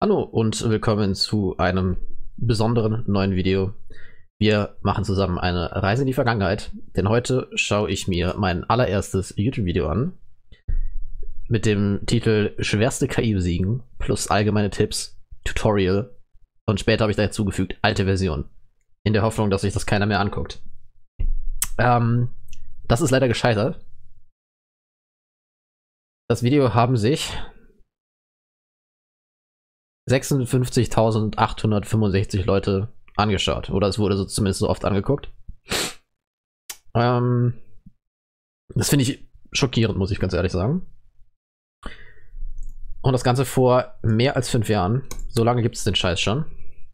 Hallo und willkommen zu einem besonderen neuen Video. Wir machen zusammen eine Reise in die Vergangenheit, denn heute schaue ich mir mein allererstes YouTube-Video an mit dem Titel Schwerste KI besiegen plus allgemeine Tipps, Tutorial und später habe ich da hinzugefügt alte Version, in der Hoffnung, dass sich das keiner mehr anguckt. Das ist leider gescheitert. Das Video haben sich 56.865 Leute angeschaut. Oder es wurde so zumindest so oft angeguckt. Das finde ich schockierend, muss ich ganz ehrlich sagen. Und das Ganze vor mehr als 5 Jahren. So lange gibt es den Scheiß schon.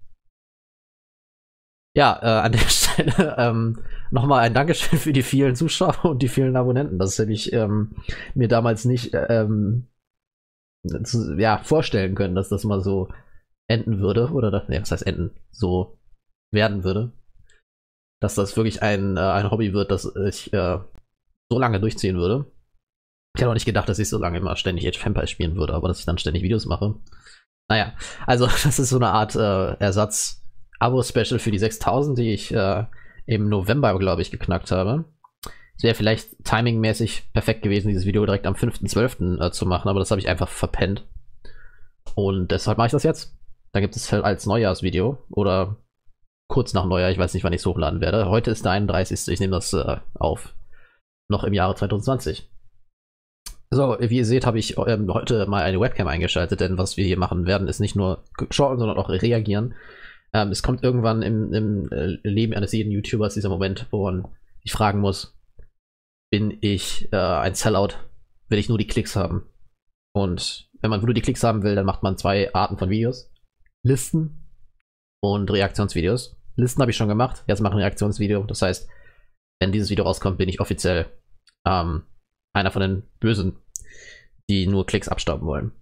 Ja, an der Stelle nochmal ein Dankeschön für die vielen Zuschauer und die vielen Abonnenten. Das hätte ich mir damals nicht vorstellen können, dass das mal so enden würde. Oder was heißt enden? So werden würde. Dass das wirklich ein Hobby wird, das ich so lange durchziehen würde. Ich hätte auch nicht gedacht, dass ich so lange immer ständig Age of Empires spielen würde, aber dass ich dann ständig Videos mache. Naja, also das ist so eine Art Ersatz-Abo-Special für die 6000, die ich im November, glaube ich, geknackt habe. Es wäre vielleicht timingmäßig perfekt gewesen, dieses Video direkt am 5.12. Zu machen, aber das habe ich einfach verpennt. Und deshalb mache ich das jetzt. Da gibt es halt als Neujahrsvideo oder kurz nach Neujahr, ich weiß nicht, wann ich es hochladen werde. Heute ist der 31. Ich nehme das auf. Noch im Jahre 2020. So, wie ihr seht, habe ich heute mal eine Webcam eingeschaltet, denn was wir hier machen werden, ist nicht nur schauen, sondern auch reagieren. Es kommt irgendwann im Leben eines jeden YouTubers dieser Moment, wo man sich fragen muss, bin ich ein Sellout, will ich nur die Klicks haben. Und wenn man nur die Klicks haben will, dann macht man 2 Arten von Videos. Listen und Reaktionsvideos. Listen habe ich schon gemacht, jetzt mache ich ein Reaktionsvideo. Das heißt, wenn dieses Video rauskommt, bin ich offiziell einer von den Bösen, die nur Klicks abstauben wollen.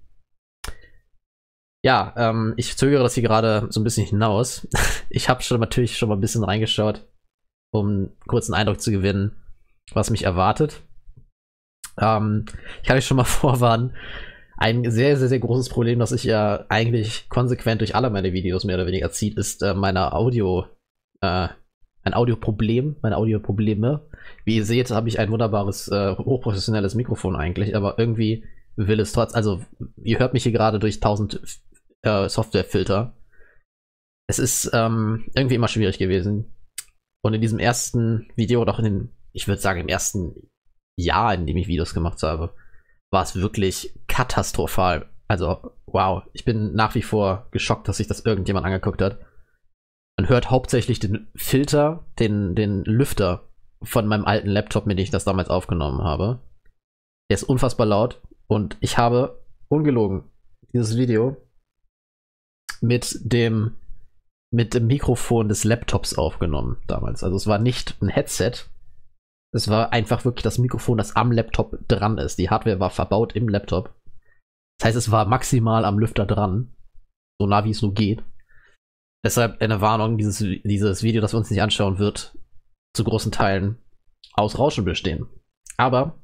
Ja, ich zögere das hier gerade so ein bisschen hinaus. Ich habe natürlich schon mal ein bisschen reingeschaut, um kurz einen Eindruck zu gewinnen, was mich erwartet. Ich kann euch schon mal vorwarnen, ein sehr, sehr, sehr großes Problem, das sich ja eigentlich konsequent durch alle meine Videos mehr oder weniger zieht, ist meine Audioprobleme. Wie ihr seht, habe ich ein wunderbares, hochprofessionelles Mikrofon eigentlich, aber irgendwie will es also ihr hört mich hier gerade durch 1000 Softwarefilter. Es ist irgendwie immer schwierig gewesen. Und in diesem ersten Video, oder auch ich würde sagen, im ersten Jahr, in dem ich Videos gemacht habe, war es wirklich katastrophal. Also, wow, ich bin nach wie vor geschockt, dass sich das irgendjemand angeguckt hat. Man hört hauptsächlich den Filter, den Lüfter von meinem alten Laptop, mit dem ich das damals aufgenommen habe. Der ist unfassbar laut und ich habe, ungelogen, dieses Video mit dem Mikrofon des Laptops aufgenommen damals. Also es war nicht ein Headset, es war einfach wirklich das Mikrofon, das am Laptop dran ist. Die Hardware war verbaut im Laptop. Das heißt, es war maximal am Lüfter dran, so nah wie es nur geht. Deshalb eine Warnung, dieses Video, das wir uns nicht anschauen, wird zu großen Teilen aus Rauschen bestehen. Aber,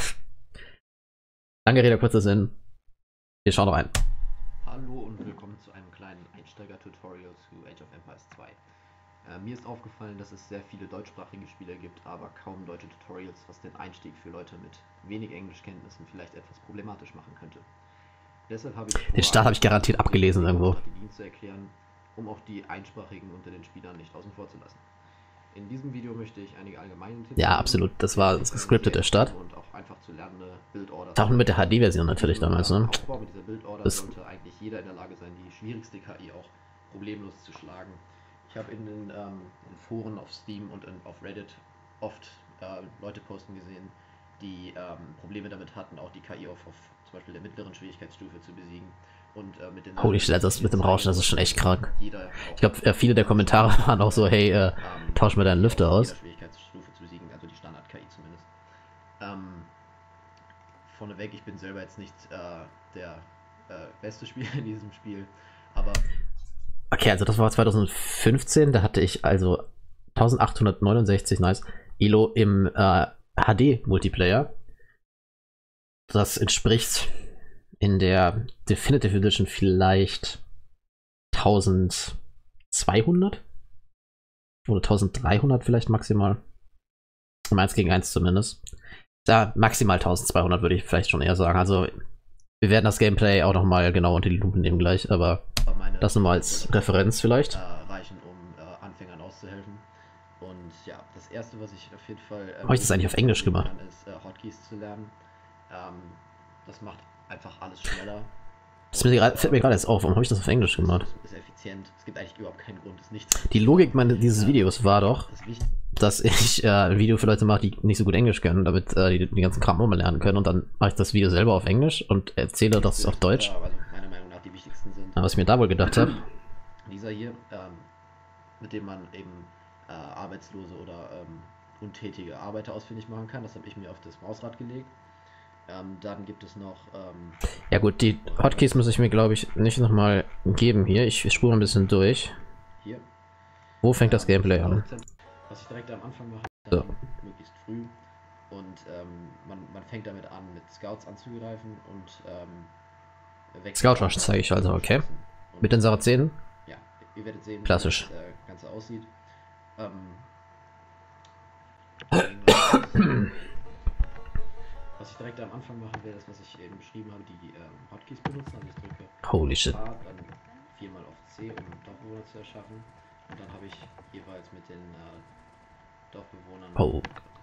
lange Rede, kurzer Sinn, wir schauen rein. Hallo und willkommen zu einem kleinen Einsteiger-Tutorial zu Age of Empires 2. Mir ist aufgefallen, dass es sehr viele deutschsprachige Spiele gibt, aber kaum deutsche Tutorials, was den Einstieg für Leute mit wenig Englischkenntnissen vielleicht etwas problematisch machen könnte. Deshalb habe ich den Start habe ich garantiert abgelesen irgendwo. Strategien zu erklären, um auch die Einsprachigen unter den Spielern nicht außen vor zu lassen. In diesem Video möchte ich einige allgemeine Tipps. Ja, absolut. Das war gescriptet, der Start. Und auch einfach zu lernende Build-Order. Auch mit der HD-Version natürlich damals, ne? Aufbau mit dieser Build-Order sollte eigentlich jeder in der Lage sein, die schwierigste KI auch problemlos zu schlagen. Ich habe in den Foren auf Steam und auf Reddit oft Leute posten gesehen, die Probleme damit hatten, auch die KI auf zum Beispiel der mittleren Schwierigkeitsstufe zu besiegen. Und mit den Holy shit, das mit dem Rauschen, das ist schon echt krank. Ich glaube, viele der Kommentare waren auch so, hey, tausch mir deinen Lüfter aus. Schwierigkeitsstufe zu besiegen, also die Standard-KI zumindest. Vorneweg, ich bin selber jetzt nicht der beste Spieler in diesem Spiel, aber... Okay, also das war 2015, da hatte ich also 1869, nice, Elo im HD-Multiplayer. Das entspricht in der Definitive Edition vielleicht 1200 oder 1300 vielleicht maximal. Um 1 gegen 1 zumindest. Da maximal 1200 würde ich vielleicht schon eher sagen. Also wir werden das Gameplay auch nochmal genau unter die Lupe nehmen gleich, aber das nochmal als Referenz vielleicht. Reichen, um Anfängern auszuhelfen. Und ja, das erste, was ich auf jeden Fall habe ich das eigentlich auf Englisch gemacht? Ist Hotkeys zu lernen. Das macht einfach alles schneller. Das fällt mir gerade jetzt auf, warum habe ich das auf Englisch gemacht? Das ist effizient, es gibt eigentlich überhaupt keinen Grund, es nicht zu. Die Logik dieses Videos war doch, dass ich ein Video für Leute mache, die nicht so gut Englisch können, damit die den ganzen Kram nochmal lernen können. Und dann mache ich das Video selber auf Englisch und erzähle das auf Deutsch. Also meiner Meinung nach die wichtigsten sind. Was ich mir da wohl gedacht habe. Dieser hier, mit dem man eben arbeitslose oder untätige Arbeiter ausfindig machen kann. Das habe ich mir auf das Mausrad gelegt. Dann gibt es noch... ja gut, die Hotkeys muss ich mir, glaube ich, nicht nochmal geben hier. Ich spule ein bisschen durch. Hier. Wo fängt das Gameplay an? Was ich direkt am Anfang mache, so. Möglichst früh. Und man fängt damit an, mit Scouts anzugreifen und Scout Rush zeige ich also, okay. Mit den Sarazenen? Ja, ihr werdet sehen, klassisch, wie das Ganze aussieht. Was ich direkt am Anfang machen will, ist, was ich eben beschrieben habe, die Hotkeys benutzen. Also ich drücke Holy shit. A, dann 4-mal auf C, um Dorfbewohner zu erschaffen. Und dann habe ich jeweils mit den Dorfbewohnern... Oh.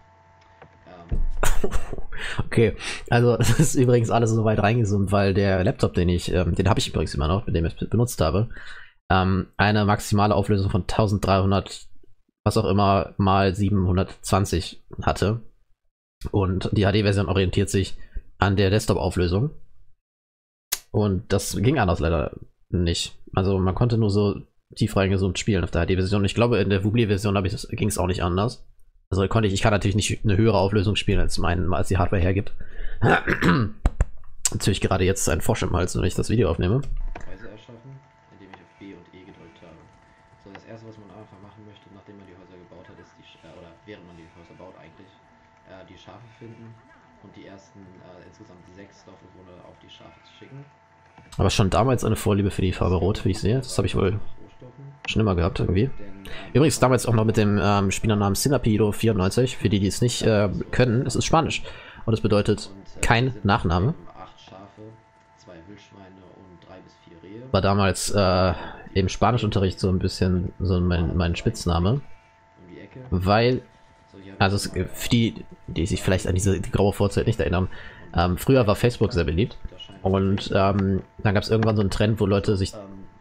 Okay, also das ist übrigens alles so weit reingezoomt, weil der Laptop, den habe ich übrigens immer noch, mit dem ich es benutzt habe, eine maximale Auflösung von 1300, was auch immer, mal 720 hatte. Und die HD-Version orientiert sich an der Desktop-Auflösung. Und das ging anders leider nicht. Also man konnte nur so tief reingezoomt spielen auf der HD-Version. Ich glaube, in der Woobly-Version ging es auch nicht anders. Also ich kann natürlich nicht eine höhere Auflösung spielen, als die Hardware hergibt. Natürlich gerade jetzt ein Frosch im Hals, wenn ich das Video aufnehme. Häuser erschaffen, indem ich auf B und E gedrückt habe. So, das erste, was man einfach machen möchte, nachdem man die Häuser gebaut hat, ist oder während man die Häuser baut eigentlich, die Schafe finden und die ersten insgesamt 6 Dorfbewohner auf die Schafe zu schicken. Aber schon damals eine Vorliebe für die Farbe Rot, wie ich sehe. Das habe ich wohl schon immer gehabt irgendwie. Übrigens damals auch noch mit dem Spielernamen Cinepido94, für die, die es nicht können. Es ist Spanisch und es bedeutet kein Nachname. 8 Schafe, 2 Wildschweine und 3 bis 4 Rehe. War damals im Spanischunterricht so ein bisschen so mein Spitzname. Weil, also für die sich vielleicht an die graue Vorzeit nicht erinnern, früher war Facebook sehr beliebt. Und dann gab es irgendwann so einen Trend, wo Leute sich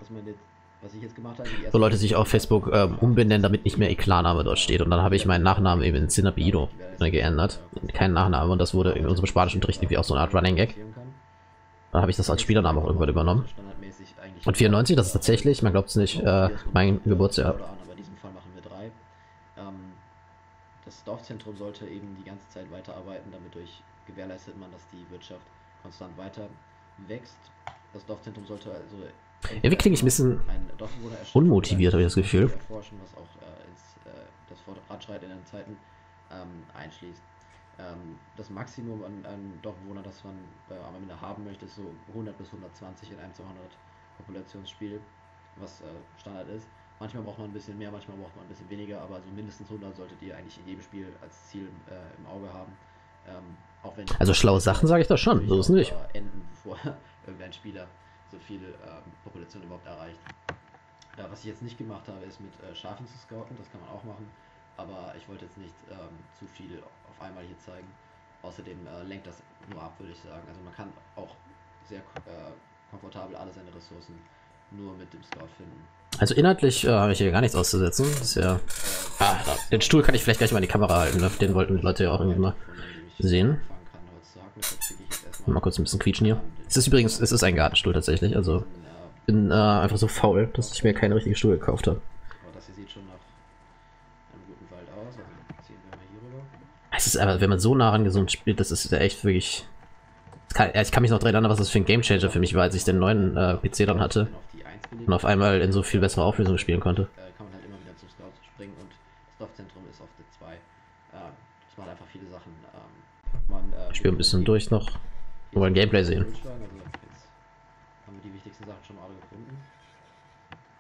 auf Facebook umbenennen, damit nicht mehr ihr Klarname dort steht. Und dann habe ich meinen Nachnamen eben in Cinepido geändert. Kein Nachname. Und das wurde in unserem Spanischen-Unterricht irgendwie auch so eine Art Running Gag. Dann habe ich das als Spielernamen auch irgendwann übernommen. Und 94, das ist tatsächlich, man glaubt es nicht, mein Geburtsjahr. Aber in diesem Fall machen wir 3. Das Dorfzentrum sollte eben die ganze Zeit weiterarbeiten, damit gewährleistet man, dass die Wirtschaft konstant weiter wächst. Das Dorfzentrum sollte also irgendwie klinge ich ein bisschen unmotiviert, habe ich das Gefühl. Erforschen, was auch das Fortschreiten in den Zeiten einschließt. Das Maximum an Dorfbewohnern, das man am Ende haben möchte, ist so 100 bis 120 in einem 200 Populationsspiel, was Standard ist. Manchmal braucht man ein bisschen mehr, manchmal braucht man ein bisschen weniger, aber so mindestens 100 solltet ihr eigentlich in jedem Spiel als Ziel im Auge haben. Auch wenn also schlaue Sachen sage ich das schon, so ist es nicht. Enden, bevor irgendein Spieler so viele Population überhaupt erreicht. Was ich jetzt nicht gemacht habe, ist mit Schafen zu scouten, das kann man auch machen, aber ich wollte jetzt nicht zu viel auf einmal hier zeigen. Außerdem lenkt das nur ab, würde ich sagen. Also man kann auch sehr komfortabel alle seine Ressourcen nur mit dem Scout finden. Also inhaltlich habe ich hier gar nichts auszusetzen. Das ist ja. Den Stuhl kann ich vielleicht gleich mal in die Kamera halten, ne? Den wollten die Leute ja auch irgendwie mal sehen. Mal kurz ein bisschen quietschen hier. Es ist ein Gartenstuhl tatsächlich, also bin einfach so faul, dass ich mir keinen richtigen Stuhl gekauft habe. Aber das hier sieht schon nach einem guten Wald aus, also ziehen wir mal hier rüber. Es ist aber, wenn man so nah rangezoomt spielt, das ist ja echt wirklich... Ich kann mich noch daran erinnern, was das für ein Gamechanger für mich war, als ich den neuen PC dann hatte und auf einmal in so viel bessere Auflösung spielen konnte. Kann man halt immer wieder zum Scout springen und das Dorfzentrum ist auf der 2. Das macht einfach viele Sachen. Ich spiele ein bisschen durch noch. Wir wollen Gameplay sehen. Also jetzt haben wir die wichtigsten Sachen schon mal alle gefunden.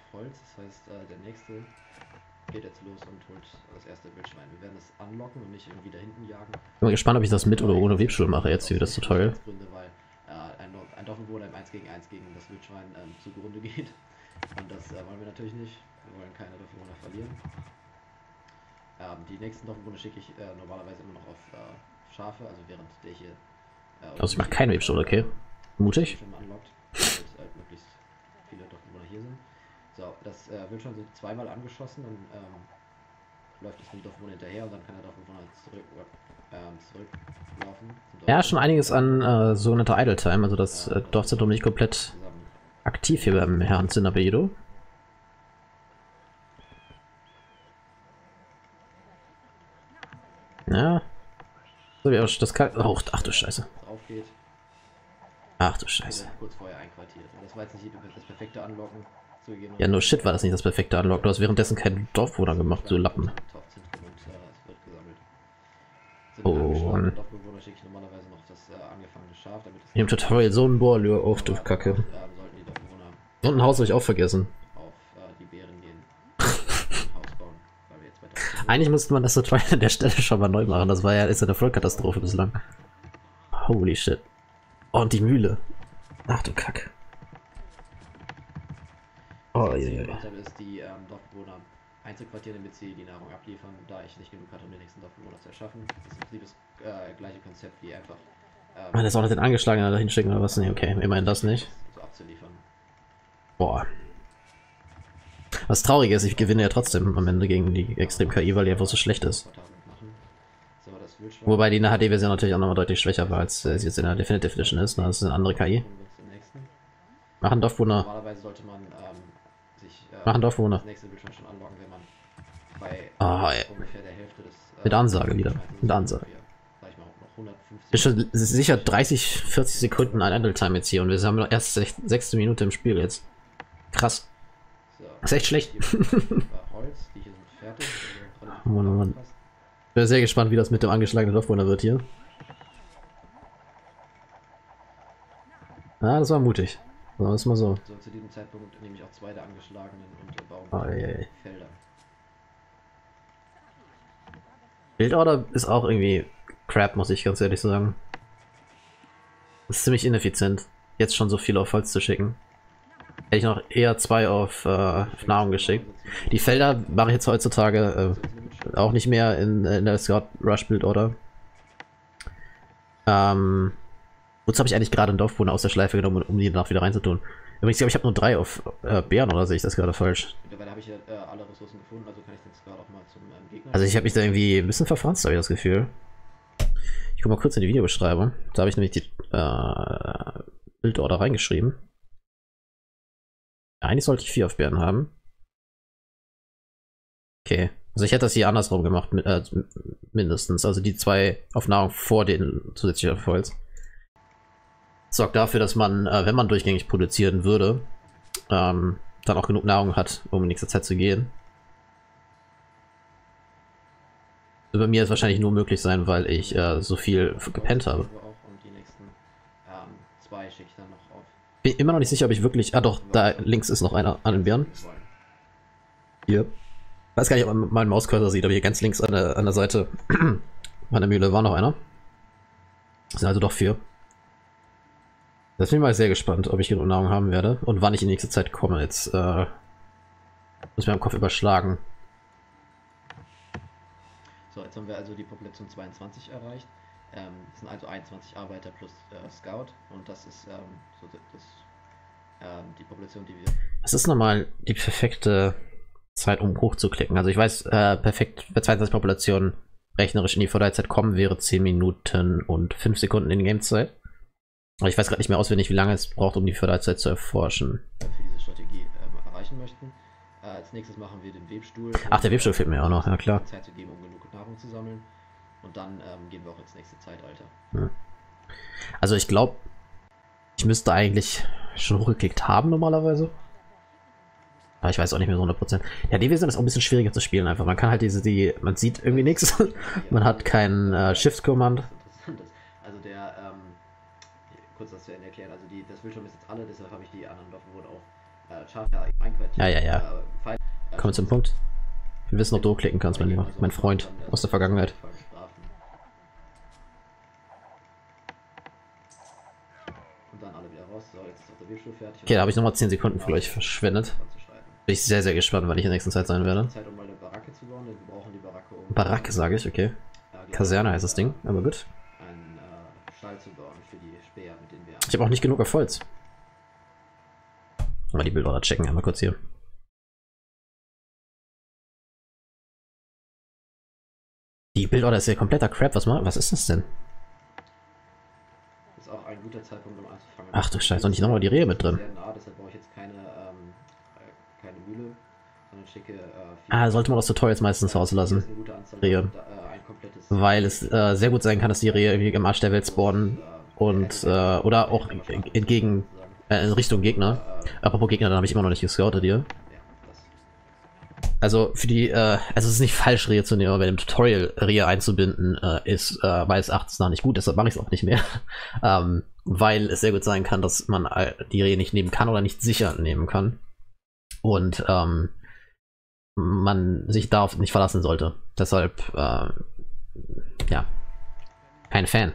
Holz. Das heißt, der nächste geht jetzt los und holt das erste Wildschwein. Wir werden es anlocken und nicht irgendwie da hinten jagen. Ich bin gespannt, ob ich das mit oder ohne Webstuhl mache jetzt hier das Tutorial. Gründe, weil ein Dorfbewohner im 1 gegen 1 gegen das Wildschwein zugrunde geht. Und das wollen wir natürlich nicht. Wir wollen keine Dorfbewohner verlieren. Die nächsten Dorfbewohner schicke ich normalerweise immer noch auf Schafe, also während der hier. Also ich mache keinen Webstuhl, okay. Mutig. Anlockt, damit möglichst viele Dorfbewohner hier sind. So, das Wildschwein sind zweimal angeschossen, dann läuft es dem Dorfbewohner hinterher und dann kann der Dorfbewohner zurücklaufen. Ja, schon einiges an sogenannter Idle Time, also das Dorfzentrum nicht komplett aktiv hier beim Herrn Cinnabedo. Ja. So wie auch das kann. Oh, ach du Scheiße. Aufgeht. Ach du Scheiße. Kurz vorher einquartiert. Und das war jetzt nicht das perfekte Anlocken. Ja, nur shit war das nicht das perfekte Unlock. Du hast währenddessen keinen Dorfbewohner gemacht, du Lappen. Oh. Im Tutorial so ein Bohrlure auf, du Kacke. Und ein Haus habe ich auch vergessen. Eigentlich müsste man das Tutorial an der Stelle schon mal neu machen. Das war ja, ist ja eine Vollkatastrophe bislang. Holy shit. Oh, und die Mühle. Ach du Kacke. Oh, je. Ist die Dorfbewohner einzuquartieren, damit sie die Nahrung abliefern, da ich nicht genug hatte, um den nächsten Dorfbewohner zu erschaffen. Das ist im Prinzip das gleiche Konzept wie einfach. Man ist auch nicht den Angeschlagenen da hinschicken oder was? Nee, okay, immerhin das nicht. So abzuliefern. Boah. Was traurig ist, ich gewinne ja trotzdem am Ende gegen die Extrem-KI, weil die einfach so schlecht ist. Wobei die in der HD-Version natürlich auch nochmal deutlich schwächer war, als sie jetzt in der Definitive Edition ist. Das ist eine andere KI. Machen Dorfbewohner. Normalerweise sollte man Machen Dorfbewohner. das nächste Bildschirm schon anlocken, wenn man bei ungefähr der Hälfte des mit Ansage wieder. Mit Ansage. Ist schon sicher 30, 40 Sekunden ein Idle-Time jetzt hier und wir haben noch erst 6. Minute im Spiel jetzt. Krass. Das ist echt schlecht. Mann. Ich bin sehr gespannt, wie das mit dem angeschlagenen Dorfbewohner wird hier. Ah, das war mutig. Sagen wir es mal so. Zu diesem Zeitpunkt nehme ich auch 2 der angeschlagenen und baue Felder. Bildorder ist auch irgendwie crap, muss ich ganz ehrlich sagen. Das ist ziemlich ineffizient, jetzt schon so viel auf Holz zu schicken. Hätte ich noch eher 2 auf Nahrung geschickt. Die Felder mache ich jetzt heutzutage auch nicht mehr in der Scout Rush Bildorder. Wozu habe ich eigentlich gerade einen Dorfbewohner aus der Schleife genommen, um die danach wieder reinzutun? Übrigens, ich glaube, ich habe nur 3 auf Bären, oder sehe ich das gerade falsch? Mittlerweile habe ich ja alle Ressourcen gefunden, also kann ich den Scout auch mal zum Gegner. Also ich habe mich da irgendwie ein bisschen verfranst, habe ich das Gefühl. Ich gucke mal kurz in die Videobeschreibung. Da habe ich nämlich die Bildorder reingeschrieben. Eigentlich sollte ich 4 auf Bären haben. Okay. Also ich hätte das hier andersrum gemacht, mindestens. Also die 2 auf Nahrung vor den zusätzlichen auf Holz. Sorgt dafür, dass man, wenn man durchgängig produzieren würde, dann auch genug Nahrung hat, um in nächster Zeit zu gehen. Bei mir ist wahrscheinlich nur möglich sein, weil ich so viel gepennt habe. Und die nächsten 2 schicke ich dann noch auf. Bin immer noch nicht sicher, ob ich wirklich... Ah doch, da links ist noch einer an den Bären. Hier. Weiß gar nicht, ob man meinen Mauscursor sieht, aber hier ganz links an der Seite meiner Mühle war noch einer. Das sind also doch 4. Das bin ich mal sehr gespannt, ob ich genug Nahrung haben werde und wann ich in nächster Zeit komme. Jetzt muss ich mir im Kopf überschlagen. So, jetzt haben wir also die Population 22 erreicht. Das sind also 21 Arbeiter plus Scout und das ist so die Population, die wir... Das ist normal die perfekte Zeit, um hochzuklicken. Also ich weiß, perfekt für 22 Populationen rechnerisch in die Vorderzeit kommen wäre 10 Minuten und 5 Sekunden in Gamezeit. Aber ich weiß gerade nicht mehr auswendig, wie lange es braucht, um die Förderzeit zu erforschen. Für diese Strategie erreichen möchten. Als nächstes machen wir den Webstuhl. Ach, der Webstuhl fehlt mir auch noch, ja klar. Zeit zu geben, um genug Nahrung zu sammeln. Und dann gehen wir auch ins nächste Zeitalter. Hm. Also ich glaube, ich müsste eigentlich schon hochgeklickt haben normalerweise. Aber ich weiß auch nicht mehr so 100%. Ja, die Version ist auch ein bisschen schwieriger zu spielen einfach. Man kann halt man sieht irgendwie nichts. Man hat kein Shift-Command. Also kurz das zu Ende erklären, also das Bildschirm ist jetzt alle, deshalb habe ich die anderen Dorfbewohner auch Ja, ja, ja. Kommen wir zum Punkt. Wir wissen, ob du klicken kannst, mein Freund aus der Vergangenheit. Und dann alle wieder raus. So, jetzt ist auch der Webstuhl fertig. Okay, da habe ich nochmal 10 Sekunden für euch verschwendet. Bin ich sehr, sehr gespannt, wann ich in der nächsten Zeit sein werde. Zeit, um mal eine Baracke zu bauen, denn wir brauchen die Baracke um. Baracke, sage ich, okay. Kaserne heißt das Ding, aber gut. Einen Stall zu bauen für die Speer, mit denen wir. Ich habe auch nicht genug auf Holz. Mal die Bilder checken, einmal kurz hier. Die Bildorder ist ja kompletter Crap. Was ist das denn? Das ist auch ein guter Zeitpunkt, um anzufangen. Ach du Scheiße, und nicht nochmal die Rehe mit drin. Sehr nah, deshalb brauche ich jetzt keine Mühle, sondern schicke. Sollte man das Tutorials meistens rauslassen. Rehe. Weil es sehr gut sein kann, dass die Rehe irgendwie im Arsch der Welt spawnen. Und, oder auch in Richtung Gegner. Apropos Gegner, dann habe ich immer noch nicht gescoutet hier. Also für die, also es ist nicht falsch, Rehe zu nehmen, aber bei dem Tutorial Rehe einzubinden, ist meines Erachtens nach nicht gut, deshalb mache ich es auch nicht mehr. Weil es sehr gut sein kann, dass man die Rehe nicht nehmen kann oder nicht sicher nehmen kann. Und man sich darauf nicht verlassen sollte. Deshalb, ja, kein Fan.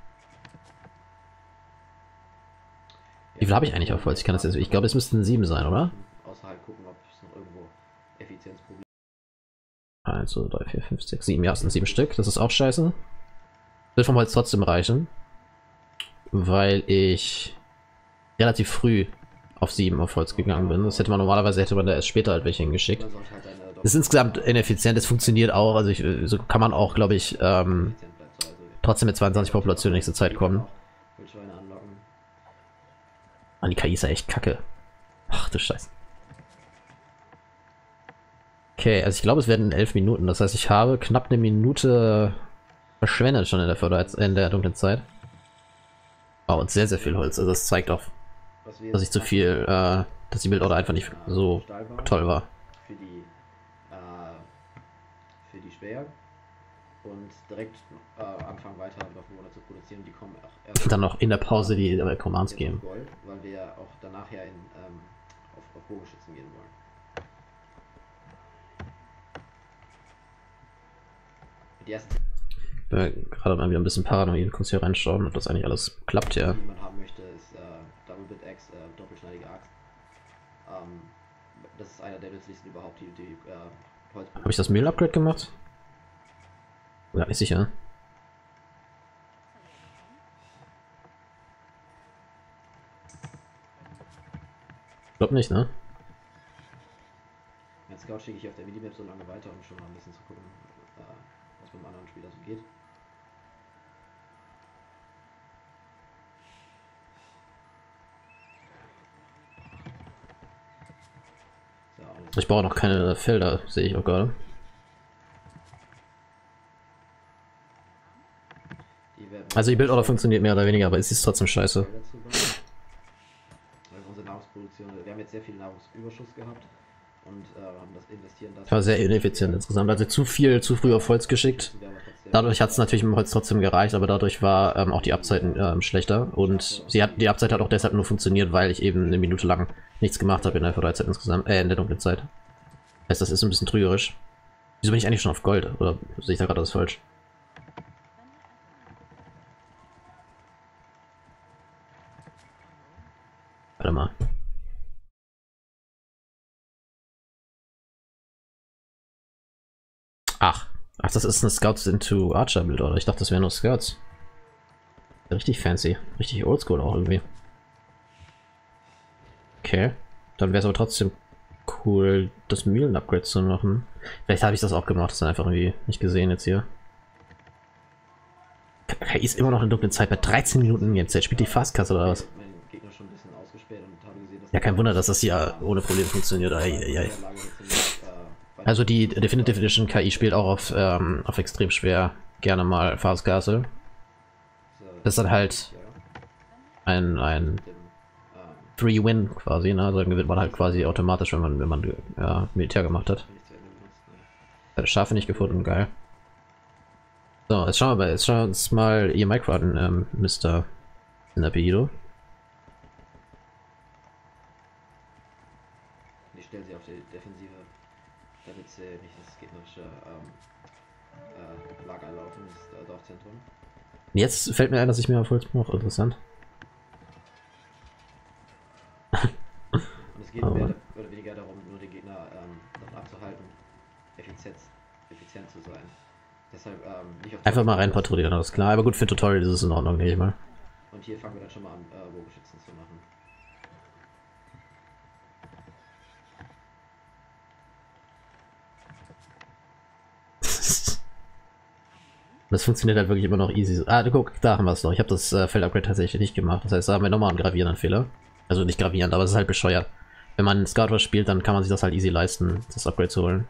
Wie viel habe ich eigentlich auf Holz? Ich glaube, es müssten 7 sein, oder? Außerhalb gucken, ob es noch irgendwo Effizienzprobleme. 1, 2, 3, 4, 5, 6, 7. Ja, es sind 7 Stück. Das ist auch scheiße. Wird vom Holz trotzdem reichen. Weil ich relativ früh auf 7 auf Holz gegangen bin. Das hätte man normalerweise da erst später halt welche hingeschickt. Das ist insgesamt ineffizient. Es funktioniert auch. Also so kann man auch, glaube ich, trotzdem mit 22 Population nächste Zeit kommen. Mann, die KI ist ja echt kacke. Ach du Scheiße. Okay, also ich glaube, es werden 11 Minuten. Das heißt, ich habe knapp eine Minute verschwendet schon in der dunklen Zeit. Oh, und sehr, sehr viel Holz. Also das zeigt auch, dass ich zu viel, dass die Bildorder einfach nicht so toll war. Für die Speer. Und direkt anfangen weiter Bewohner zu produzieren. Die kommen auch erst. Und dann noch in der Pause die Commands geben. Gold, weil wir auch danach ja auf Bogenschützen gehen wollen. Die erste gerade mal wieder ein bisschen paranoid, kurz hier reinschauen, ob das eigentlich alles klappt, ja. Die man haben möchte, ist Double Bit Axe, doppelschneidige Axt. Das ist einer der nützlichsten überhaupt, die Holz. Habe ich das Mühlen-Upgrade gemacht? Ja, nicht sicher. Ich glaube nicht, ne? Mein Scout schicke ich auf der Minimap so lange weiter, um schon mal ein bisschen zu gucken, was beim anderen Spieler so geht. So, Ich baue noch keine Felder, sehe ich auch gerade. Also die Bildorder funktioniert mehr oder weniger, aber es ist trotzdem scheiße. Unsere Nahrungsproduktion, wir haben jetzt sehr viel Nahrungsüberschuss gehabt und haben das investieren lassen. War sehr ineffizient insgesamt. Also zu früh auf Holz geschickt. Dadurch hat es natürlich mit dem Holz trotzdem gereicht, aber dadurch war auch die Upside schlechter. Und die Upside hat auch deshalb nur funktioniert, weil ich eben eine Minute lang nichts gemacht habe in der Freizeit insgesamt, in der dunklen Zeit. Heißt, das ist ein bisschen trügerisch. Wieso bin ich eigentlich schon auf Gold? Oder sehe ich da gerade das falsch? Warte mal. Ach, das ist eine Scouts into Archer Bild, oder? Ich dachte, das wären nur Scouts. Richtig fancy. Richtig oldschool auch irgendwie. Okay. Dann wäre es aber trotzdem cool, das Mühlen-Upgrade zu machen. Vielleicht habe ich das auch gemacht, das ist einfach irgendwie nicht gesehen jetzt hier. KI ist immer noch in dunklen Zeit bei 13 Minuten jetzt. Spielt die Fastkasse oder was? Ja, kein Wunder, dass das hier ohne Probleme funktioniert. Also die Definitive Edition KI spielt auch auf extrem schwer gerne mal Fast Castle. Das ist dann halt ein 3-Win quasi, ne? Also dann gewinnt man halt quasi automatisch, wenn man Militär gemacht hat. Schafe nicht gefunden, geil. So, jetzt schauen wir uns mal ihr Micro an, Mr. Napido. stelle sie auf die Defensive, damit sie nicht das gegnerische Lager laufen, das Dorfzentrum. Jetzt fällt mir ein, dass ich mir auf Holz brauche. Interessant. Und es geht mehr oder weniger darum, nur den Gegner davon abzuhalten, effizient zu sein. Deshalb nicht auf einfach mal rein patrouillieren, alles klar. Aber gut, für Tutorial ist es in Ordnung, denke ich mal. Und hier fangen wir dann schon mal an, Bogenschützen zu machen. Das funktioniert halt wirklich immer noch easy. Ah, guck, da haben wir es noch. Ich habe das Feldupgrade tatsächlich nicht gemacht. Das heißt, da haben wir nochmal einen gravierenden Fehler. Also nicht gravierend, aber es ist halt bescheuert. Wenn man Scout Wars spielt, dann kann man sich das halt easy leisten, das Upgrade zu holen.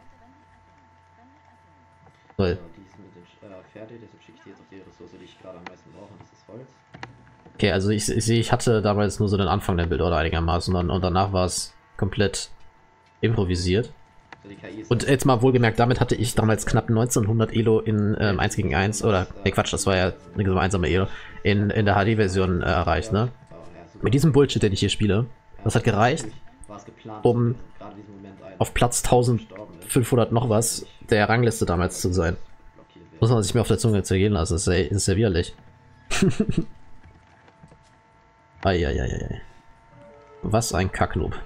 So. Die ist mit dem fertig, deshalb schicke ich dir jetzt auf die Ressource, die ich gerade am meisten brauche, und das ist Holz. Okay, also ich hatte damals nur so den Anfang der Build-Order einigermaßen und danach war es komplett improvisiert. Und jetzt mal wohlgemerkt, damit hatte ich damals knapp 1900 Elo in 1 gegen 1, oder, ne Quatsch, das war ja eine gemeinsame Elo, in der HD-Version erreicht, ne? Mit diesem Bullshit, den ich hier spiele, das hat gereicht, um auf Platz 1500 noch was der Rangliste damals zu sein. Muss man sich mir auf der Zunge zergehen lassen, das ist sehr widerlich. Eieieiei. Was ein Kacklob.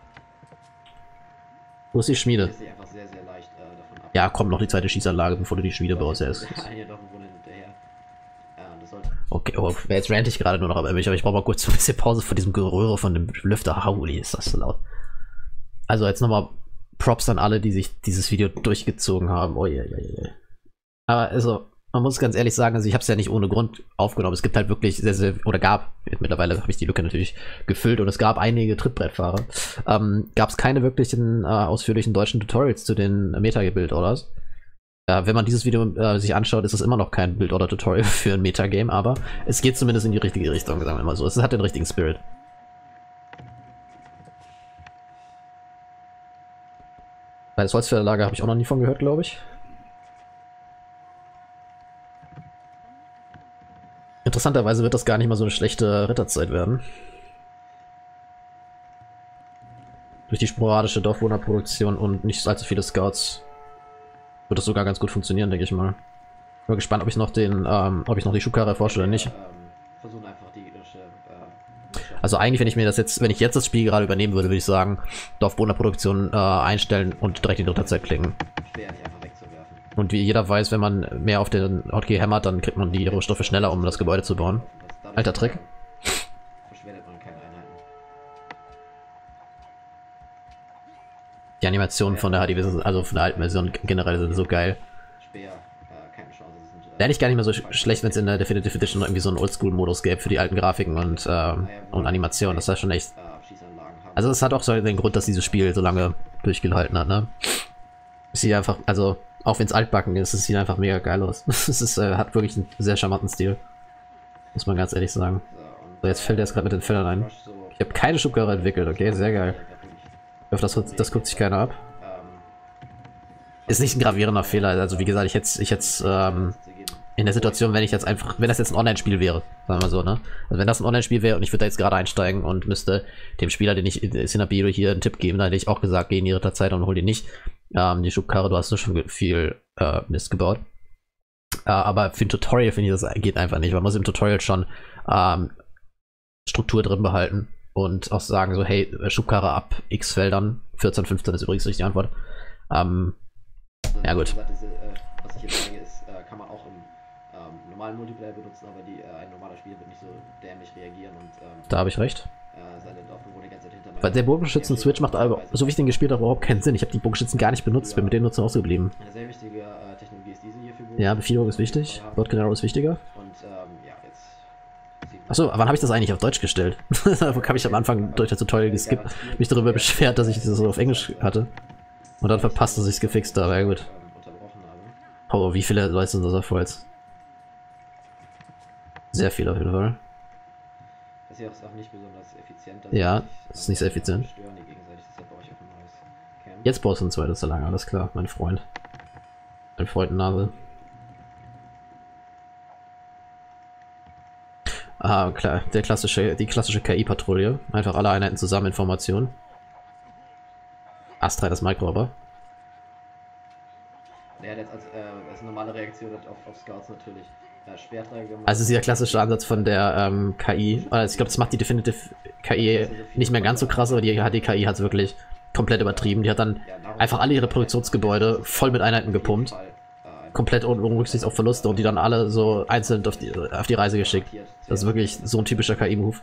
Wo ist die Schmiede? Ja, komm, noch die zweite Schießanlage, bevor du die Schmiede baust. Okay, oh, jetzt rante ich gerade nur noch aber ich brauche mal kurz ein bisschen Pause von diesem Geröhre von dem Lüfter. Holy, ist das so laut. Also jetzt nochmal Props an alle, die sich dieses Video durchgezogen haben. Oh je. Aber also, man muss ganz ehrlich sagen, also ich habe es ja nicht ohne Grund aufgenommen. Es gibt halt wirklich mittlerweile habe ich die Lücke natürlich gefüllt und es gab einige Trittbrettfahrer. Gab es keine wirklichen ausführlichen deutschen Tutorials zu den Meta-Build-Orders. Wenn man dieses Video sich anschaut, ist es immer noch kein Build-Order-Tutorial für ein Metagame, aber es geht zumindest in die richtige Richtung, sagen wir mal so. Es hat den richtigen Spirit. Bei das Holzfällerlager habe ich auch noch nie von gehört, glaube ich. Interessanterweise wird das gar nicht mal so eine schlechte Ritterzeit werden. Durch die sporadische Dorfbewohnerproduktion und nicht allzu viele Scouts wird das sogar ganz gut funktionieren, denke ich mal. Ich bin gespannt, ob ich noch die Schubkarre erforsche oder nicht. Versuchen einfach die also eigentlich, wenn ich jetzt das Spiel gerade übernehmen würde, würde ich sagen, Dorfbewohnerproduktion einstellen und direkt in die Ritterzeit klicken. schwer, die einfach wegzuwerfen. Und wie jeder weiß, wenn man mehr auf den Hotkey hämmert, dann kriegt man die Rohstoffe schneller, um das Gebäude zu bauen. Alter Trick. Verschwendet man keine Einheiten. Die Animationen von der HD, also von der alten Version generell sind so geil. Speer, keine Chance. Wäre eigentlich gar nicht mehr so schlecht, wenn es in der Definitive Edition noch irgendwie so einen Oldschool-Modus gäbe für die alten Grafiken und Animationen. Das war schon echt. Also es hat auch so den Grund, dass dieses Spiel so lange durchgehalten hat, ne? Es sieht einfach, also auch wenn es altbacken ist, es sieht einfach mega geil aus. Es hat wirklich einen sehr charmanten Stil. Muss man ganz ehrlich sagen. So, jetzt fällt er jetzt gerade mit den Feldern ein. Ich habe keine Schubkarre entwickelt, okay, sehr geil. Ich hoffe, das guckt sich keiner ab. Ist nicht ein gravierender Fehler, also wie gesagt, ich hätte in der Situation, wenn das jetzt ein Online-Spiel wäre, sagen wir mal so, ne? Also wenn das ein Online-Spiel wäre und ich würde da jetzt gerade einsteigen und müsste dem Spieler, den ich in der Bio hier einen Tipp geben, dann hätte ich auch gesagt, geh in die Ritterzeit und hol die nicht. Die Schubkarre, du hast so schon viel Mist gebaut. Aber für ein Tutorial finde ich, das geht einfach nicht. Man muss im Tutorial schon Struktur drin behalten und auch sagen so, hey, Schubkarre ab X Feldern, 14, 15 ist übrigens richtig die Antwort. Ja gut. Was ich jetzt sage, ist, kann man auch im normalen Multiplayer benutzen, aber ein normaler Spieler wird nicht so dämlich reagieren und da habe ich recht. seine Dorfbewohner die ganze Zeit hinter. Weil der Bogenschützen-Switch macht aber, so wie ich den gespielt habe, überhaupt keinen Sinn. Ich habe die Bogenschützen gar nicht benutzt, bin mit denen Nutzen ausgeblieben. Eine sehr wichtige Technologie ist diese hier für Bogen. Ja, Befehlung ist wichtig, Lord General ist wichtiger. Und ja, jetzt. Achso, wann habe ich das eigentlich auf Deutsch gestellt? Da habe ich am Anfang durch das Tutorial geskippt, mich darüber beschwert, dass ich das so auf Englisch hatte. Und dann verpasst, dass ich es gefixt habe, ja gut. Oh, wie viele Leute sind das auf Holz? Sehr viel auf jeden Fall. Das hier ist auch nicht besonders effizient. Ja, das ist nicht sehr effizient. Jetzt brauchst du ein zweites so lange, alles klar, mein Freund. Mein Freund Nase. Ah, klar, die klassische KI-Patrouille. Einfach alle Einheiten zusammen, Informationen. astreines Micro, aber. Der hat jetzt als normale Reaktion auf Scouts natürlich Schwerträger gemacht. Also dieser klassische Ansatz von der KI. Also ich glaube, das macht die Definitive KI nicht mehr ganz so krass, aber die HD-KI hat es wirklich komplett übertrieben. Die hat dann einfach alle ihre Produktionsgebäude voll mit Einheiten gepumpt. Komplett ohne Rücksicht auf Verluste und die dann alle so einzeln auf die Reise geschickt. Das ist wirklich so ein typischer KI-Move.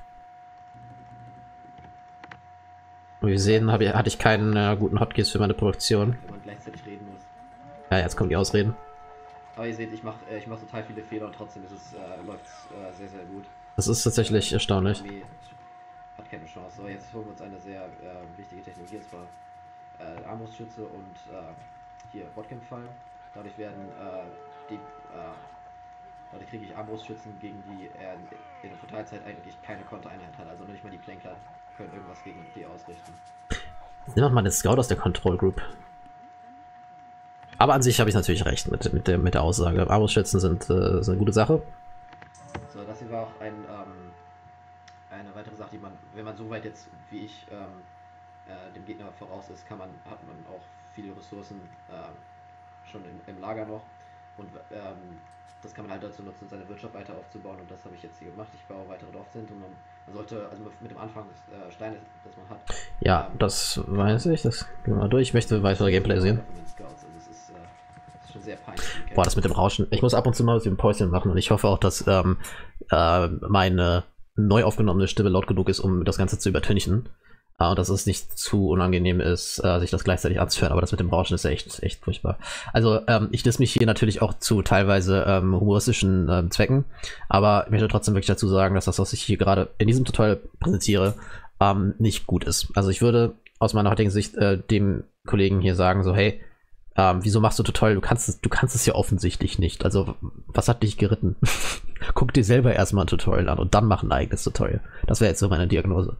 Und wir sehen, hatte ich keinen guten Hotkeys für meine Produktion. Wenn man gleichzeitig reden muss. Ja, jetzt kommen die Ausreden. Aber ihr seht, ich mach total viele Fehler und trotzdem läuft es sehr, sehr gut. Das ist tatsächlich erstaunlich. Die Armee hat keine Chance. So, jetzt holen wir uns eine sehr wichtige Technologie, und zwar Armbrustschütze und hier Botcamp-Fall. Dadurch dadurch kriege ich Armbrustschützen, gegen die er in der Totalzeit eigentlich keine Kontereinheit hat. Also nicht mal die Plänkler können irgendwas gegen die ausrichten. Nimm doch mal den Scout aus der Control Group. Aber an sich habe ich natürlich recht mit der Aussage. Armbrustschützen sind eine gute Sache. So, das hier war auch eine weitere Sache, die man, wenn man so weit jetzt wie ich dem Gegner voraus ist, hat man auch viele Ressourcen schon im Lager noch. Und das kann man halt dazu nutzen, seine Wirtschaft weiter aufzubauen. Und das habe ich jetzt hier gemacht. Ich baue weitere Dorfzentren. Man sollte, also mit dem Anfang des Steines, das man hat. Ja, das weiß ich. Das gehen wir mal durch. Ich möchte weitere Gameplay sehen. Schon sehr peinlich. Boah, das mit dem Rauschen. Ich muss ab und zu mal ein Päuschen machen und ich hoffe auch, dass meine neu aufgenommene Stimme laut genug ist, um das Ganze zu übertünchen. Und dass es nicht zu unangenehm ist, sich das gleichzeitig anzuhören. Aber das mit dem Rauschen ist echt furchtbar. Also ich diss mich hier natürlich auch zu teilweise humoristischen Zwecken. Aber ich möchte trotzdem wirklich dazu sagen, dass das, was ich hier gerade in diesem Tutorial präsentiere, nicht gut ist. Also ich würde aus meiner heutigen Sicht dem Kollegen hier sagen, so hey, wieso machst du Tutorial? Du kannst es ja offensichtlich nicht. Also, was hat dich geritten? Guck dir selber erstmal ein Tutorial an und dann mach ein eigenes Tutorial. Das wäre jetzt so meine Diagnose.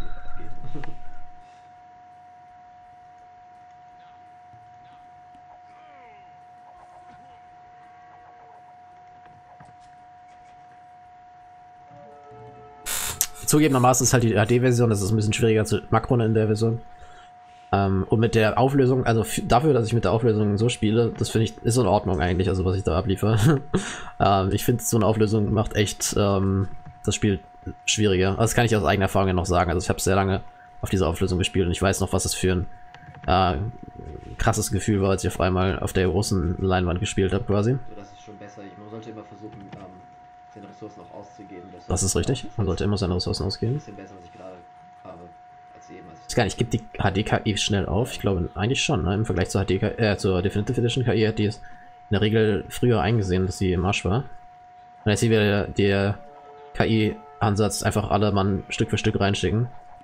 Zugegebenermaßen ist halt die HD-Version, das ist ein bisschen schwieriger zu makron in der Version. Und mit der Auflösung, also dafür, dass ich mit der Auflösung so spiele, das finde ich, ist in Ordnung eigentlich, also was ich da abliefere. Ich finde, so eine Auflösung macht echt das Spiel schwieriger. Also das kann ich aus eigener Erfahrung ja noch sagen. Also ich habe sehr lange auf dieser Auflösung gespielt und ich weiß noch, was es für ein krasses Gefühl war, als ich auf einmal auf der großen Leinwand gespielt habe quasi. So, das ist schon besser. Man sollte immer versuchen, seine Ressourcen auch auszugeben. Das ist richtig. Man sollte immer seine Ressourcen ausgeben. Ein bisschen besser, was ich gerade habe, als eben. Ich weiß gar nicht, gibt die HD-KI schnell auf? Ich glaube eigentlich schon, ne? Im Vergleich zur zur Definitive Edition KI hat die es in der Regel früher eingesehen, dass sie im Arsch war. Und jetzt hier wieder der KI-Ansatz, einfach alle Mann Stück für Stück reinschicken.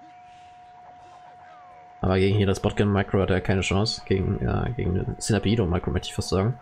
Aber gegen hier das Botcamp Micro hat er keine Chance. Gegen den Cinepido Micro möchte ich fast sagen.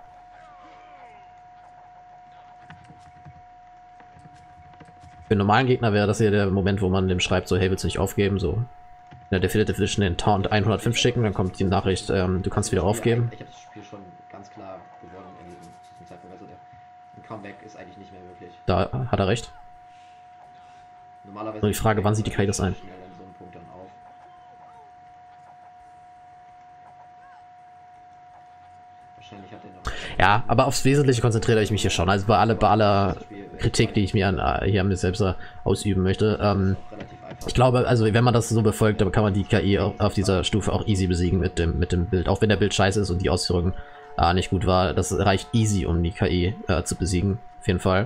Für einen normalen Gegner wäre das hier der Moment, wo man dem schreibt, so hey, willst du nicht aufgeben? So in der Definitive Edition den Taunt 105 schicken, dann kommt die Nachricht, du kannst wieder aufgeben. Ich habe das Spiel schon ganz klar gewonnen in diesem Zeitpunkt. Also ein Comeback ist eigentlich nicht mehr möglich. Da hat er recht. Normalerweise nur die Frage, wann sieht die KI das ein? So einen Punkt dann auf. Wahrscheinlich hat er noch. Ja, aber aufs Wesentliche konzentriere ich mich hier schon. Also bei aller Kritik, die ich mir hier an mir selbst ausüben möchte. Ich glaube, also wenn man das so befolgt, dann kann man die KI auf dieser Stufe auch easy besiegen mit dem Bild. Auch wenn der Bild scheiße ist und die Ausführung nicht gut war. Das reicht easy, um die KI zu besiegen. Auf jeden Fall.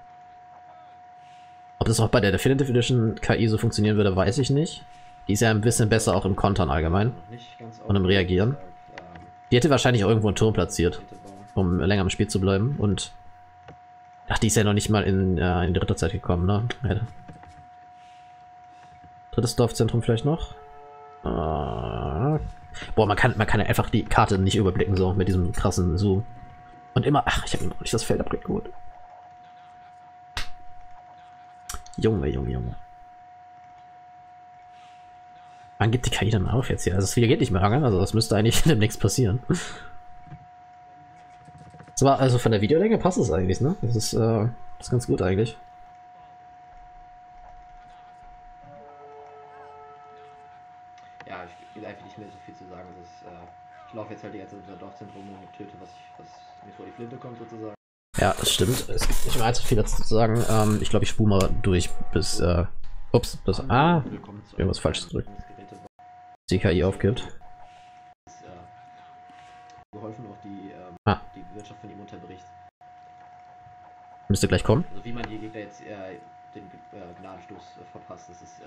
Ob das auch bei der Definitive Edition KI so funktionieren würde, weiß ich nicht. Die ist ja ein bisschen besser auch im Kontern allgemein. Und im Reagieren. Die hätte wahrscheinlich auch irgendwo einen Turm platziert, um länger im Spiel zu bleiben. Und ach, die ist ja noch nicht mal in die Ritterzeit gekommen, ne? Ja. Drittes Dorfzentrum vielleicht noch. Boah, man kann ja einfach die Karte nicht überblicken, so mit diesem krassen Zoom. Und immer, ach, ich habe immer noch nicht das Feld abgeholt. Junge. Wann gibt die KI dann auf jetzt hier? Also das Video geht nicht mehr lange, also das müsste eigentlich demnächst passieren. Das war, also von der Videolänge passt es eigentlich, ne? Das ist ganz gut eigentlich. Ja, ich will einfach nicht mehr so viel zu sagen. Das ist Dorfzentrum und töte, was mir vor die Flinte kommt, sozusagen. Ja, das stimmt. Es gibt nicht mehr allzu viel dazu zu sagen. Ich glaube, ich spule mal durch bis, ups, bis, irgendwas Falsches gedrückt. Die KI aufgibt. Ist, geholfen, auch die Wirtschaft von ihm unterbricht. Müsste gleich kommen. Also wie man die Gegner jetzt den Gnadenstoß verpasst, das ist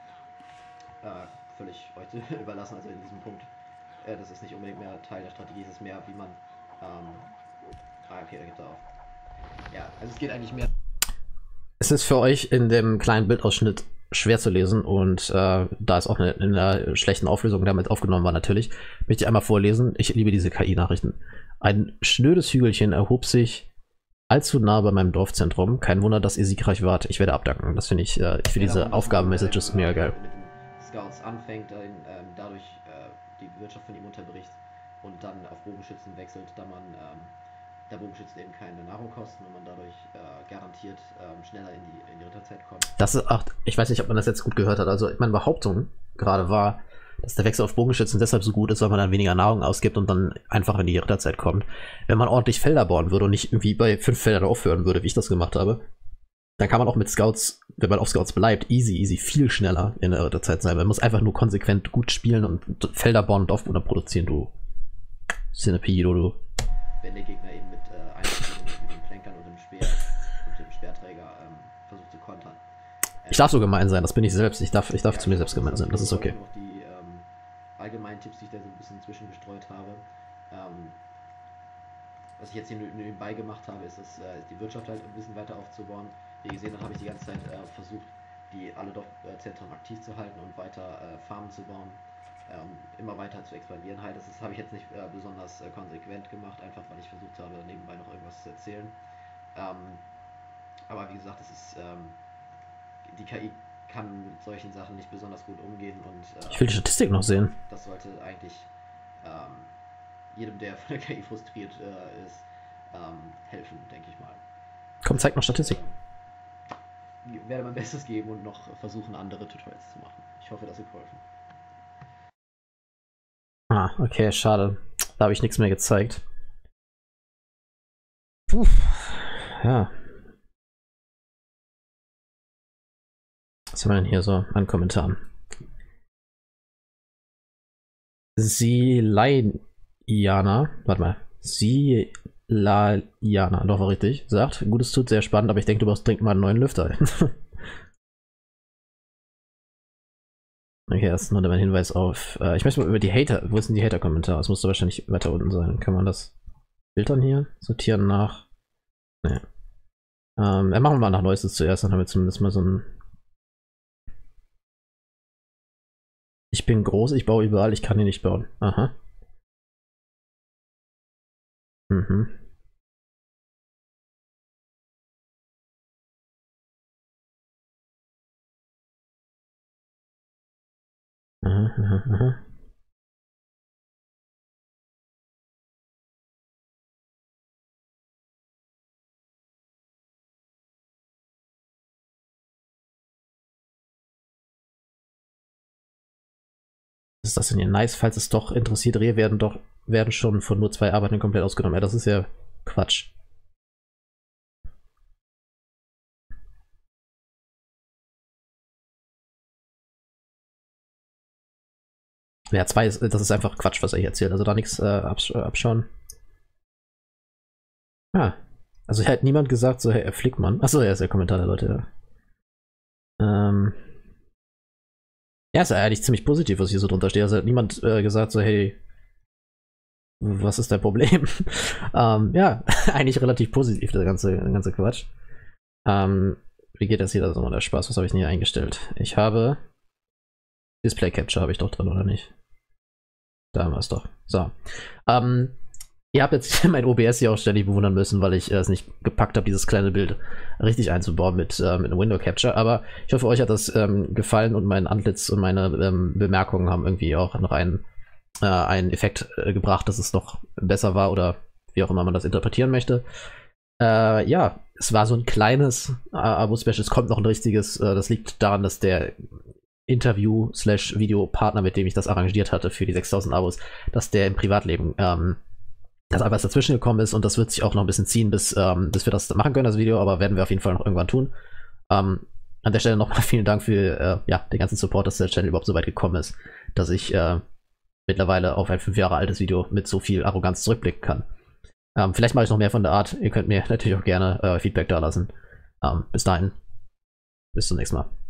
völlig euch überlassen, also in diesem Punkt. Das ist nicht unbedingt mehr Teil der Strategie, es ist mehr, wie man okay, da gibt er auf. Ja, also es geht eigentlich mehr. Es ist für euch in dem kleinen Bildausschnitt schwer zu lesen und da es auch in einer schlechten Auflösung damit aufgenommen war natürlich, möchte ich einmal vorlesen. Ich liebe diese KI-Nachrichten. Ein schnödes Hügelchen erhob sich allzu nah bei meinem Dorfzentrum. Kein Wunder, dass ihr siegreich wart. Ich werde abdanken. Das finde ich, ich finde diese Aufgaben-Messages mega geil. Mit den Scouts anfängt, dadurch die Wirtschaft von ihm unterbricht und dann auf Bogenschützen wechselt, da man der Bogenschützen eben keine Nahrung kosten und man dadurch garantiert schneller in die Ritterzeit kommt. Das ist, ach, ich weiß nicht, ob man das jetzt gut gehört hat. Also meine Behauptung gerade war, dass der Wechsel auf Bogenschützen deshalb so gut ist, weil man dann weniger Nahrung ausgibt und dann einfach in die Ritterzeit kommt. Wenn man ordentlich Felder bauen würde und nicht irgendwie bei 5 Feldern aufhören würde, wie ich das gemacht habe, dann kann man auch mit Scouts, wenn man auf Scouts bleibt, easy viel schneller in der Ritterzeit sein. Man muss einfach nur konsequent gut spielen und Felder bauen und Dorfbewohner produzieren, du Cinepido, du. Wenn der Gegner eben mit Einstellungen mit den Plänkern und dem Speer und dem Speerträger versucht zu kontern. Ich darf so gemein sein, das bin ich selbst. Ich darf zu mir selbst gemein sein, das ist okay. Auch die allgemeinen Tipps, die ich da so ein bisschen zwischengestreut habe. Was ich jetzt hier nebenbei gemacht habe, ist, die Wirtschaft halt ein bisschen weiter aufzubauen. Wie ihr gesehen habt, habe ich die ganze Zeit versucht, alle Dorfzentren aktiv zu halten und weiter Farmen zu bauen. Immer weiter zu expandieren halt. Das habe ich jetzt nicht besonders konsequent gemacht, einfach weil ich versucht habe, nebenbei noch irgendwas zu erzählen. Aber wie gesagt, die KI kann mit solchen Sachen nicht besonders gut umgehen und ich will die Statistik noch sehen. Das sollte eigentlich jedem, der von der KI frustriert ist, helfen, denke ich mal. Komm, zeig noch Statistik. Ich werde mein Bestes geben und noch versuchen, andere Tutorials zu machen. Ich hoffe, das hat geholfen. Ah, okay, schade. Da habe ich nichts mehr gezeigt. Ja. Was haben wir denn hier so an Kommentaren? Silaiana, warte mal. Silaiana, doch war richtig. Sagt, gutes tut sehr spannend, aber ich denke, du brauchst dringend mal einen neuen Lüfter. Okay, erst nur der Hinweis auf. Ich möchte mal über die Hater. Wo ist denn die Hater-Kommentare? Es musste wahrscheinlich weiter unten sein. Kann man das filtern hier? Sortieren nach. Ne. Machen wir mal nach Neuestes zuerst, dann haben wir zumindest mal so ein. Ich bin groß, ich baue überall, ich kann hier nicht bauen. Aha. Mhm. Aha. Was ist das denn hier? Nice, falls es doch interessiert, Rehe werden schon von nur 2 Arbeiten komplett ausgenommen. Ja, das ist ja Quatsch. Ja, 2 ist, das ist einfach Quatsch, was er hier erzählt. Also da nichts abschauen. Ah. Also hier hat niemand gesagt, so, hey, Flickmann. Achso, ja, ist der Kommentar der Leute, ja. Ja, ist ja eigentlich ziemlich positiv, was hier so drunter steht. Also hat niemand gesagt, so, hey, was ist dein Problem? Ja, eigentlich relativ positiv, der ganze Quatsch. Wie geht das hier? Das ist immer der Spaß. Was habe ich denn hier eingestellt? Ich habe Display Capture habe ich doch drin, oder nicht? Da haben wir es doch. So. Ihr habt jetzt mein OBS hier auch ständig bewundern müssen, weil ich es nicht gepackt habe, dieses kleine Bild richtig einzubauen mit einem Window Capture. Aber ich hoffe, euch hat das gefallen und mein Antlitz und meine Bemerkungen haben irgendwie auch noch einen Effekt gebracht, dass es noch besser war oder wie auch immer man das interpretieren möchte. Ja, es war so ein kleines Abo-Special. Es kommt noch ein richtiges. Das liegt daran, dass der Interview/Videopartner, mit dem ich das arrangiert hatte für die 6000 Abos, dass der im Privatleben dass einfach was dazwischen gekommen ist und das wird sich auch noch ein bisschen ziehen, bis wir das machen können, das Video, aber werden wir auf jeden Fall noch irgendwann tun. An der Stelle nochmal vielen Dank für den ganzen Support, dass der Channel überhaupt so weit gekommen ist, dass ich mittlerweile auf ein 5 Jahre altes Video mit so viel Arroganz zurückblicken kann. Vielleicht mache ich noch mehr von der Art. Ihr könnt mir natürlich auch gerne Feedback da lassen. Bis dahin. Bis zum nächsten Mal.